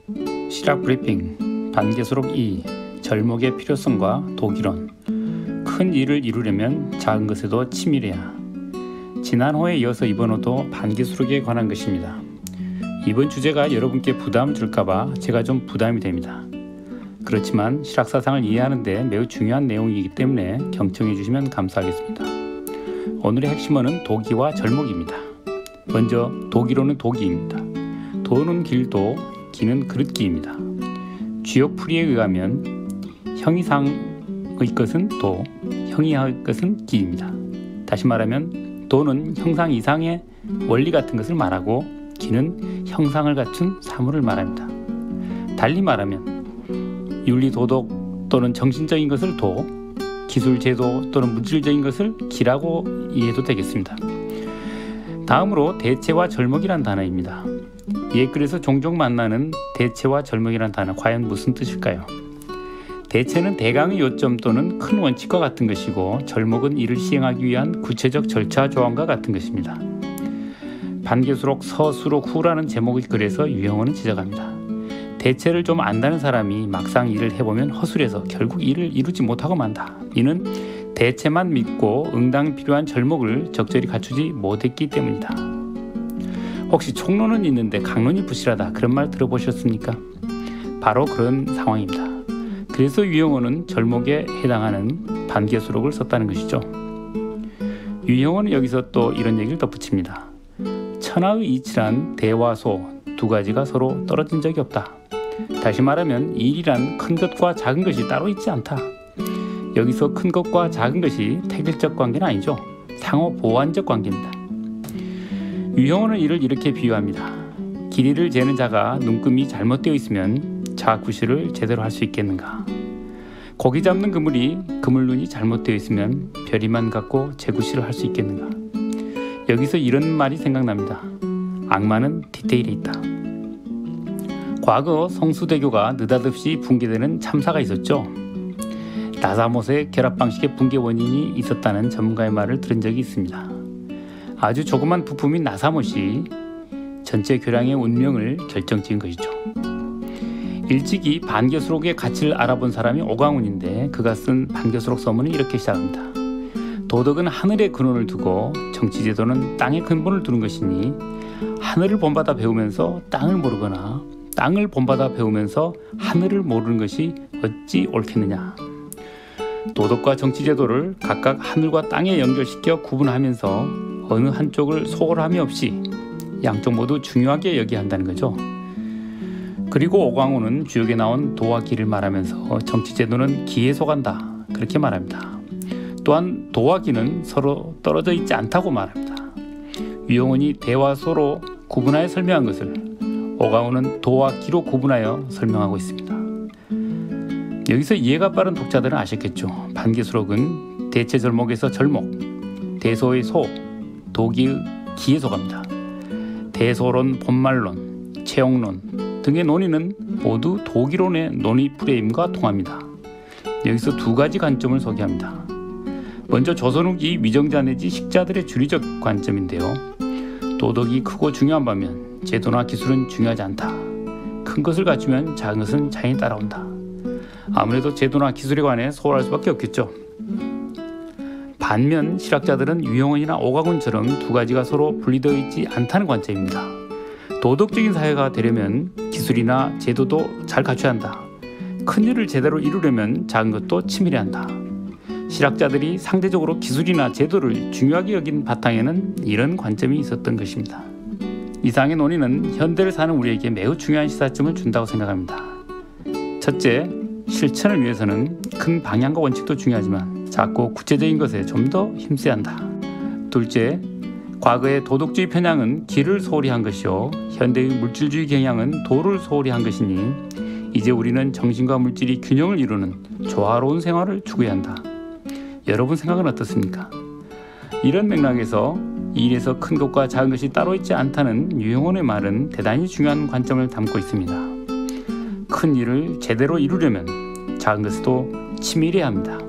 실학 브리핑 반계수록 2 절목의 필요성과 독이론. 큰 일을 이루려면 작은 것에도 치밀해야. 지난 호에 이어서 이번 호도 반계수록에 관한 것입니다. 이번 주제가 여러분께 부담 줄까봐 제가 좀 부담이 됩니다. 그렇지만 실학사상을 이해하는 데 매우 중요한 내용이기 때문에 경청해 주시면 감사하겠습니다. 오늘의 핵심어는 도기와 절목입니다. 먼저 도기로는 도기입니다. 도는 길도, 기는 그릇기입니다. 주역풀이에 의하면 형이상의 것은 도, 형이할 것은 기입니다. 다시 말하면 도는 형상 이상의 원리 같은 것을 말하고 기는 형상을 갖춘 사물을 말합니다. 달리 말하면 윤리 도덕 또는 정신적인 것을 도, 기술 제도 또는 물질적인 것을 기라고 이해해도 되겠습니다. 다음으로 대체와 절목이란 단어입니다. 옛글에서 종종 만나는 대체와 절목이란 단어, 과연 무슨 뜻일까요? 대체는 대강의 요점 또는 큰 원칙과 같은 것이고, 절목은 이를 시행하기 위한 구체적 절차 조항과 같은 것입니다. 반계수록 서수록 후라는 제목의 글에서 유형원은 지적합니다. 대체를 좀 안다는 사람이 막상 일을 해보면 허술해서 결국 일을 이루지 못하고 만다. 이는 대체만 믿고 응당 필요한 절목을 적절히 갖추지 못했기 때문이다. 혹시 총론은 있는데 강론이 부실하다, 그런 말 들어보셨습니까? 바로 그런 상황입니다. 그래서 유형원은 절목에 해당하는 반계수록을 썼다는 것이죠. 유형원은 여기서 또 이런 얘기를 덧붙입니다. 천하의 이치란 대와 소 두 가지가 서로 떨어진 적이 없다. 다시 말하면 일이란 큰 것과 작은 것이 따로 있지 않다. 여기서 큰 것과 작은 것이 태길적 관계는 아니죠. 상호 보완적 관계입니다. 유형원은 이를 이렇게 비유합니다. 길이를 재는 자가 눈금이 잘못되어 있으면 자구시를 제대로 할 수 있겠는가? 고기 잡는 그물눈이 잘못되어 있으면 별이만 갖고 재구시를 할 수 있겠는가? 여기서 이런 말이 생각납니다. 악마는 디테일에 있다. 과거 성수대교가 느닷없이 붕괴되는 참사가 있었죠. 나사못의 결합 방식의 붕괴 원인이 있었다는 전문가의 말을 들은 적이 있습니다. 아주 조그만 부품인 나사못이 전체 교량의 운명을 결정지은 것이죠. 일찍이 반계수록의 가치를 알아본 사람이 오광운인데, 그가 쓴 반계수록 서문은 이렇게 시작합니다. 도덕은 하늘의 근원을 두고 정치제도는 땅의 근본을 두는 것이니, 하늘을 본받아 배우면서 땅을 모르거나 땅을 본받아 배우면서 하늘을 모르는 것이 어찌 옳겠느냐. 도덕과 정치제도를 각각 하늘과 땅에 연결시켜 구분하면서 어느 한쪽을 소홀함이 없이 양쪽 모두 중요하게 여겨야 한다는 거죠. 그리고 오광호는 주역에 나온 도와 기를 말하면서 정치제도는 기에 속한다, 그렇게 말합니다. 또한 도와 기는 서로 떨어져 있지 않다고 말합니다. 유형원이 대와 소로 구분하여 설명한 것을 오광호는 도와 기로 구분하여 설명하고 있습니다. 여기서 이해가 빠른 독자들은 아셨겠죠. 반계수록은 대체 절목에서 절목, 대소의 소, 도기의 기에 속합니다. 대소론, 본말론, 채용론 등의 논의는 모두 도기론의 논의 프레임과 통합니다. 여기서 두 가지 관점을 소개합니다. 먼저 조선 후기 위정자 내지 식자들의 주류적 관점인데요. 도덕이 크고 중요한 반면 제도나 기술은 중요하지 않다. 큰 것을 갖추면 작은 것은 자연히 따라온다. 아무래도 제도나 기술에 관해 소홀할 수밖에 없겠죠. 반면 실학자들은 유형원이나 오광훈처럼 두 가지가 서로 분리되어 있지 않다는 관점입니다. 도덕적인 사회가 되려면 기술이나 제도도 잘 갖춰야 한다. 큰 일을 제대로 이루려면 작은 것도 치밀해야 한다. 실학자들이 상대적으로 기술이나 제도를 중요하게 여긴 바탕에는 이런 관점이 있었던 것입니다. 이상의 논의는 현대를 사는 우리에게 매우 중요한 시사점을 준다고 생각합니다. 첫째, 실천을 위해서는 큰 방향과 원칙도 중요하지만 작고 구체적인 것에 좀 더 힘써야 한다. 둘째, 과거의 도덕주의 편향은 기를 소홀히 한 것이요, 현대의 물질주의 경향은 도를 소홀히 한 것이니 이제 우리는 정신과 물질이 균형을 이루는 조화로운 생활을 추구해야 한다. 여러분 생각은 어떻습니까? 이런 맥락에서 이 일에서 큰 것과 작은 것이 따로 있지 않다는 유형원의 말은 대단히 중요한 관점을 담고 있습니다. 큰 일을 제대로 이루려면 작은 것에도 치밀해야 합니다.